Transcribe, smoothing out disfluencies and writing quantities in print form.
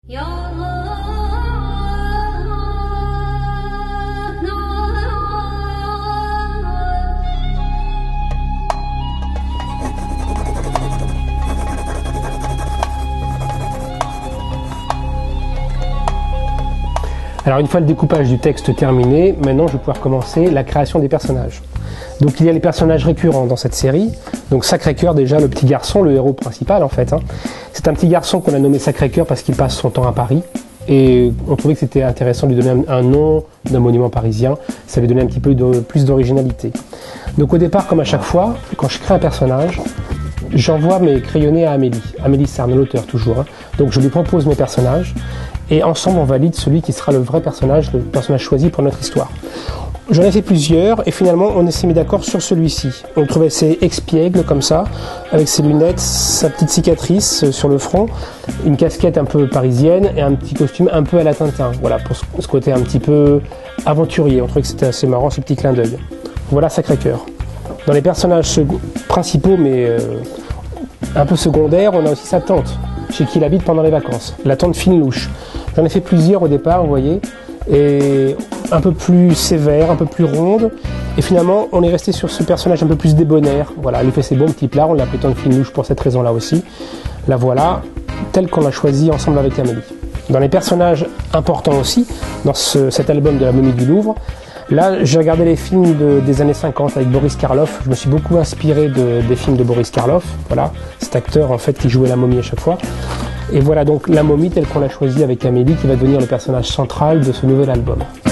Alors une fois le découpage du texte terminé, maintenant je vais pouvoir commencer la création des personnages. Donc il y a les personnages récurrents dans cette série. Donc Sacré-Cœur, déjà le petit garçon, le héros principal en fait. C'est un petit garçon qu'on a nommé Sacré-Cœur parce qu'il passe son temps à Paris. Et on trouvait que c'était intéressant de lui donner un nom d'un monument parisien. Ça lui donnait un petit peu plus d'originalité. Donc au départ, comme à chaque fois, quand je crée un personnage, j'envoie mes crayonnés à Amélie. Amélie Sarne, l'auteur toujours. Donc je lui propose mes personnages. Et ensemble, on valide celui qui sera le vrai personnage, le personnage choisi pour notre histoire. J'en ai fait plusieurs et finalement, on s'est mis d'accord sur celui-ci. On trouvait assez expiègle comme ça, avec ses lunettes, sa petite cicatrice sur le front, une casquette un peu parisienne et un petit costume un peu à la Tintin. Voilà, pour ce côté un petit peu aventurier. On trouvait que c'était assez marrant, ce petit clin d'œil. Voilà Sacré-Cœur. Dans les personnages principaux, mais un peu secondaires, on a aussi sa tante, chez qui il habite pendant les vacances, la tante Finelouche. J'en ai fait plusieurs au départ, vous voyez, et un peu plus sévère, un peu plus ronde, et finalement on est resté sur ce personnage un peu plus débonnaire. Voilà, elle fait ses bons petits plats, on l'a appelé tante Finelouche pour cette raison-là aussi. La voilà, telle qu'on l'a choisie ensemble avec Amélie. Dans les personnages importants aussi, dans cet album de la momie du Louvre, là, j'ai regardé les films des années 50 avec Boris Karloff. Je me suis beaucoup inspiré des films de Boris Karloff. Voilà, cet acteur en fait qui jouait la momie à chaque fois. Et voilà donc la momie telle qu'on l'a choisie avec Amélie qui va devenir le personnage central de ce nouvel album.